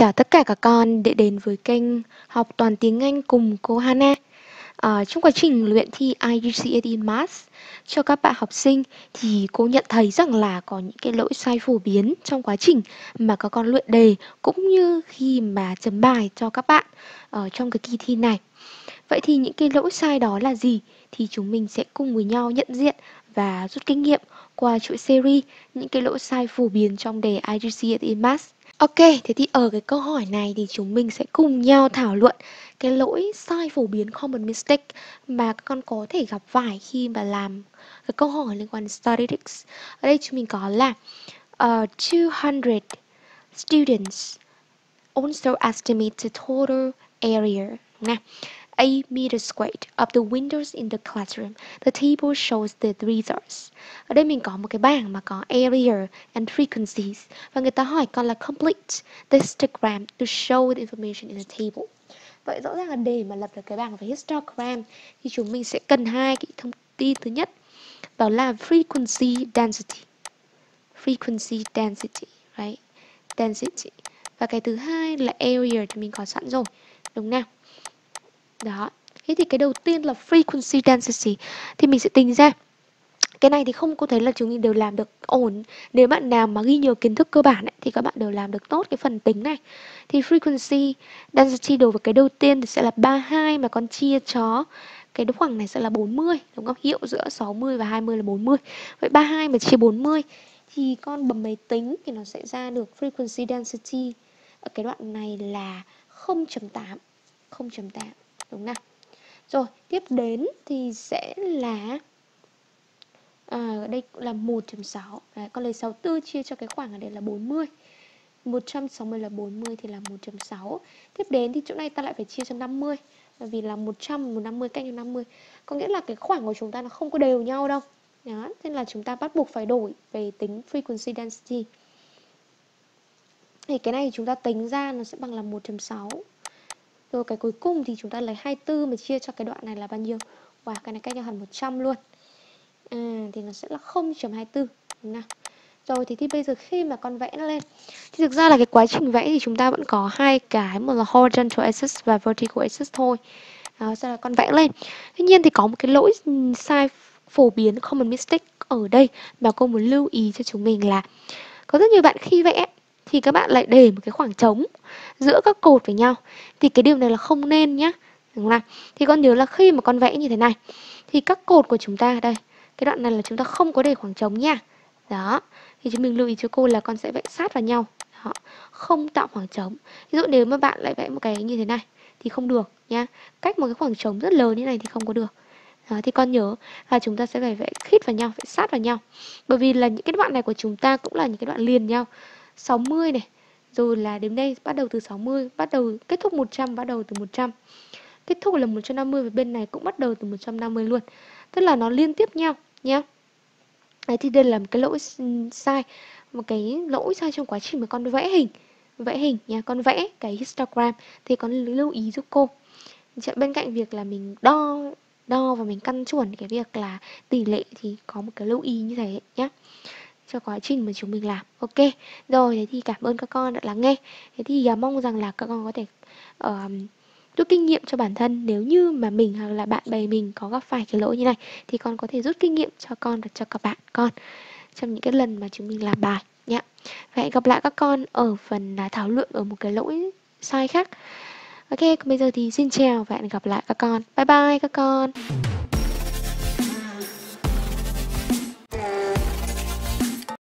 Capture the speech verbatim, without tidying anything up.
chào tất cả các con để đến với kênh học toàn tiếng Anh cùng cô Hana. À, trong quá trình luyện thi i giê xê ét in Math cho các bạn học sinh thì cô nhận thấy rằng là có những cái lỗi sai phổ biến trong quá trình mà các con luyện đề cũng như khi mà chấm bài cho các bạn ở trong cái kỳ thi này. Vậy thì những cái lỗi sai đó là gì? Thì chúng mình sẽ cùng với nhau nhận diện và rút kinh nghiệm qua chuỗi series những cái lỗi sai phổ biến trong đề i giê xê ét in Math. Ok, thế thì ở cái câu hỏi này thì chúng mình sẽ cùng nhau thảo luận cái lỗi sai phổ biến common mistake mà các con có thể gặp phải khi mà làm cái câu hỏi liên quan đến statistics. Ở đây chúng mình có là uh, two hundred students also estimate the total area. Nè, eight meters squared of the windows in the classroom. The table shows the results. Ở đây mình có một cái bảng mà có area and frequencies và người ta hỏi con là complete the histogram to show the information in the table. Vậy rõ ràng là để mà lập được cái bảng về histogram thì chúng mình sẽ cần hai cái thông tin. Thứ nhất đó là frequency density. Frequency density, right? Density. Và cái thứ hai là area thì mình có sẵn rồi, đúng nào? Đó. Thế thì cái đầu tiên là frequency density thì mình sẽ tính ra. Cái này thì không có thấy là chúng mình đều làm được ổn. Nếu bạn nào mà ghi nhiều kiến thức cơ bản ấy, thì các bạn đều làm được tốt cái phần tính này. Thì frequency density đối với cái đầu tiên thì sẽ là ba mươi hai mà con chia cho cái khoảng này sẽ là bốn mươi, đúng không? Hiệu giữa sáu mươi và hai mươi là bốn mươi. Vậy ba mươi hai mà chia bốn mươi thì con bấm máy tính thì nó sẽ ra được frequency density ở cái đoạn này là không chấm tám. không chấm tám, đúng nào? Rồi, tiếp đến thì sẽ là à, ở đây cũng là một chấm sáu. Đấy, con lấy sáu mươi tư chia cho cái khoảng ở đây là bốn mươi. một trăm sáu mươi là bốn mươi thì là một chấm sáu. Tiếp đến thì chỗ này ta lại phải chia cho năm mươi. Bởi vì là một trăm, một trăm năm mươi cách cho năm mươi. Có nghĩa là cái khoảng của chúng ta nó không có đều nhau đâu. Đó, nên là chúng ta bắt buộc phải đổi về tính frequency density. Thì cái này chúng ta tính ra nó sẽ bằng là một chấm sáu. Rồi cái cuối cùng thì chúng ta lấy hai mươi tư mà chia cho cái đoạn này là bao nhiêu? Wow, cái này cách nhau hẳn một trăm luôn. À, thì nó sẽ là không chấm hai mươi tư, đúng nào? Rồi thì, thì bây giờ khi mà con vẽ nó lên thì thực ra là cái quá trình vẽ thì chúng ta vẫn có hai cái, một là horizontal axis và vertical axis thôi. Đó, sau là con vẽ lên. Tuy nhiên thì có một cái lỗi sai phổ biến common mistake ở đây mà cô muốn lưu ý cho chúng mình là có rất nhiều bạn khi vẽ thì các bạn lại để một cái khoảng trống giữa các cột với nhau. Thì cái điều này là không nên nhá. Đúng không? Thì con nhớ là khi mà con vẽ như thế này thì các cột của chúng ta đây, cái đoạn này là chúng ta không có để khoảng trống nha. Đó. Thì chúng mình lưu ý cho cô là con sẽ vẽ sát vào nhau. Đó. Không tạo khoảng trống. Ví dụ nếu mà bạn lại vẽ một cái như thế này thì không được nhá. Cách một cái khoảng trống rất lớn như này thì không có được. Đó, thì con nhớ là chúng ta sẽ phải vẽ khít vào nhau, vẽ sát vào nhau. Bởi vì là những cái đoạn này của chúng ta cũng là những cái đoạn liền nhau. sáu mươi này, rồi là đến đây bắt đầu từ sáu mươi, bắt đầu kết thúc một trăm, bắt đầu từ một trăm. Kết thúc là một trăm năm mươi và bên này cũng bắt đầu từ một trăm năm mươi luôn. Tức là nó liên tiếp nhau nhá. Đấy thì đây là một cái lỗi sai, một cái lỗi sai trong quá trình mà con vẽ hình. Vẽ hình nha, con vẽ cái histogram thì con lưu ý giúp cô. Bên cạnh việc là mình đo đo và mình căn chuẩn cái việc là tỷ lệ thì có một cái lưu ý như thế nhé, cho quá trình mà chúng mình làm. Ok, rồi thế thì cảm ơn các con đã lắng nghe. Thế thì uh, mong rằng là các con có thể uh, rút kinh nghiệm cho bản thân. Nếu như mà mình hoặc là bạn bè mình có gặp phải cái lỗi như này thì con có thể rút kinh nghiệm cho con và cho các bạn con trong những cái lần mà chúng mình làm bài nhé. Và hẹn gặp lại các con ở phần uh, thảo luận ở một cái lỗi sai khác. Ok, còn bây giờ thì xin chào và hẹn gặp lại các con. Bye bye các con.